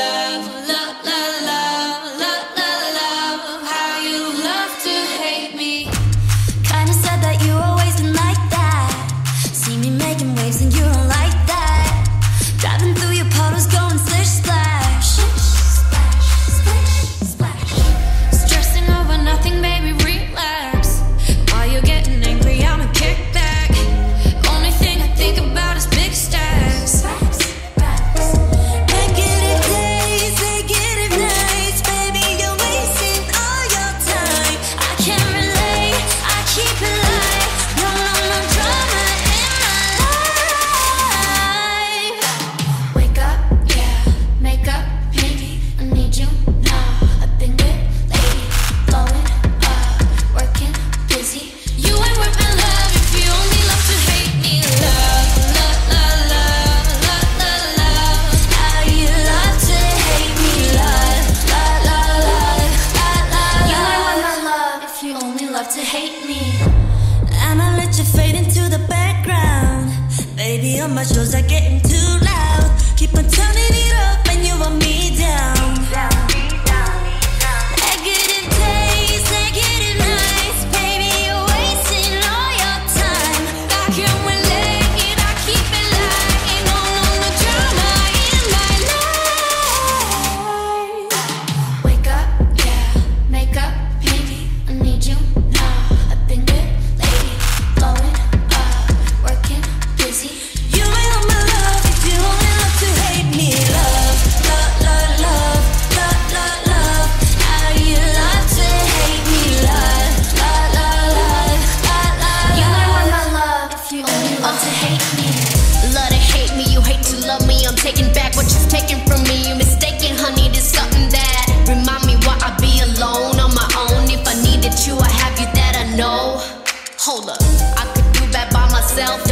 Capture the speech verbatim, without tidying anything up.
love, love, love, love, love, love, love. How you love to hate me. Kinda sad that you always been like that. See me making waves and you don't like that. Driving through your puddles going splish splash. Splash, splash, splash. Stressing over nothing, baby, relax. While you're getting angry, I'ma kick back. Only thing I think about is big stacks. Negative days, negative nights. Baby, you're wasting all your time. I can't relate, I keep it light. No, no, no drama in my life. Wake up, yeah, make up, maybe I need you now. I've been good lately, blowing up, working, busy. You ain't worth my love if you only love to hate me. Love, love, love, love, love, love, love. How you love to hate me. Love, love, love, love, love, love. You ain't worth my love if you only love to hate me. I'ma let you fade into the background. Baby, all my shows are getting too loud. Keep on turning it up and you want me down. Negative days, negative nights. Baby, you're wasting all your time. I can't relate, I keep it light. No, no, no drama in my life. Wake up, yeah, make up, maybe I need you now. I've been good lately, blowing up, working, busy. You ain't on my love if you only love to hate me. Love, love, love, love, love, love, love. How you love to hate me. Love, love, love, love, love, love. You ain't want my love if you only love to hate me. Love to hate me, you hate to love me. I'm taking back what you've taken from me. You mistaken, honey, there's something that remind me why I be alone on my own. If I needed you, I have you that I know. Hold up, I could do that by myself.